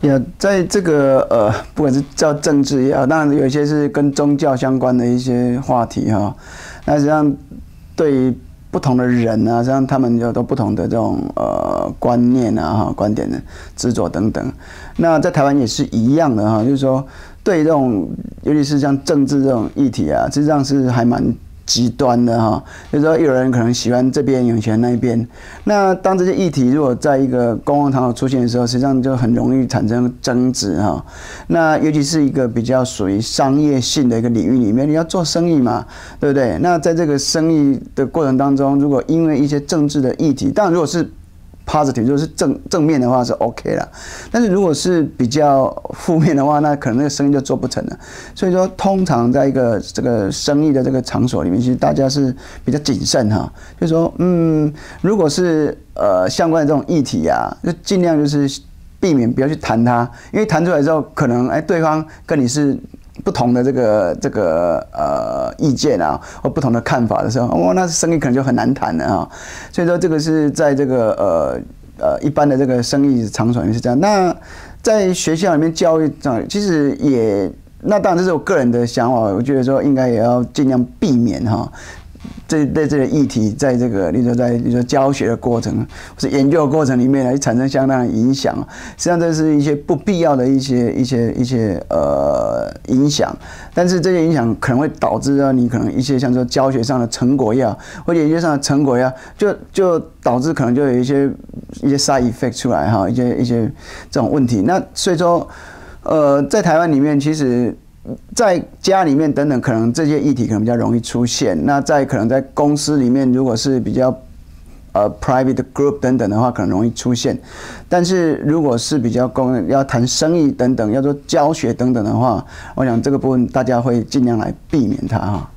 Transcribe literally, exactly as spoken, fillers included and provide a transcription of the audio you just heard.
也在这个呃，不管是叫政治也好，当然有一些是跟宗教相关的一些话题哈。那实际上对于不同的人啊，实际上他们有都不同的这种呃观念啊、哈观点的执着等等。那在台湾也是一样的哈，就是说对这种尤其是像政治这种议题啊，实际上是还蛮极端的哈，就是说有人可能喜欢这边，有人喜欢那一边。那当这些议题如果在一个公共场合出现的时候，实际上就很容易产生争执哈。那尤其是一个比较属于商业性的一个领域里面，你要做生意嘛，对不对？那在这个生意的过程当中，如果因为一些政治的议题，当然如果是positive 如果是正正面的话是 OK 啦，但是如果是比较负面的话，那可能那个生意就做不成了。所以说，通常在一个这个生意的这个场所里面，其实大家是比较谨慎哈，就是说，嗯，如果是呃相关的这种议题啊，就尽量就是避免不要去谈它，因为谈出来之后，可能哎对方跟你是不同的这个这个呃意见啊，或不同的看法的时候，哇，那生意可能就很难谈了啊。所以说，这个是在这个呃呃一般的这个生意场所里面是这样。那在学校里面教育上，其实也那当然这是我个人的想法，我觉得说应该也要尽量避免哈。这类这个议题，在这个，例如说在，例如说教学的过程或是研究的过程里面来产生相当的影响。实际上，这是一些不必要的一些一些一些呃影响。但是这些影响可能会导致到你可能一些像说教学上的成果呀，或者研究上的成果呀，就就导致可能就有一些一些 side effect 出来哈，一些一些这种问题。那所以说，呃，在台湾里面其实。在家里面等等，可能这些议题可能比较容易出现。那在可能在公司里面，如果是比较呃 private group 等等的话，可能容易出现。但是如果是比较公要谈生意等等，要做教学等等的话，我想这个部分大家会尽量来避免它哈。